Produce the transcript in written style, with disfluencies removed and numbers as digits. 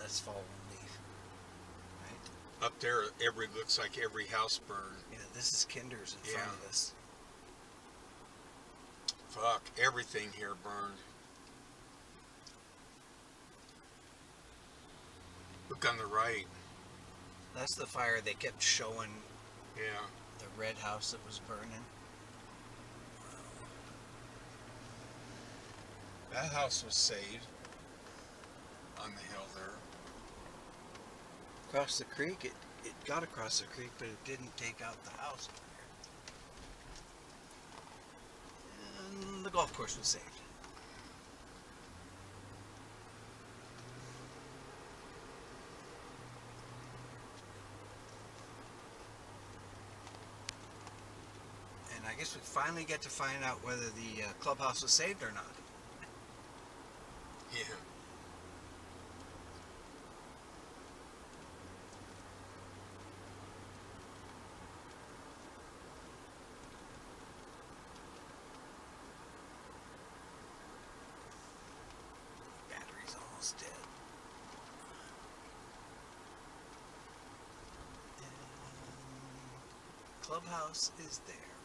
that's fallen leaf. Right? Up there, looks like every house burned. Yeah, this is Kinder's in front of us. Fuck, everything here burned. Look on the right. That's the fire they kept showing. Yeah. The red house that was burning. That house was saved on the hill there. Across the creek, it got across the creek, but it didn't take out the house. And the golf course was saved. And I guess we finally get to find out whether the clubhouse was saved or not. Yeah. Battery's almost dead. And clubhouse is there.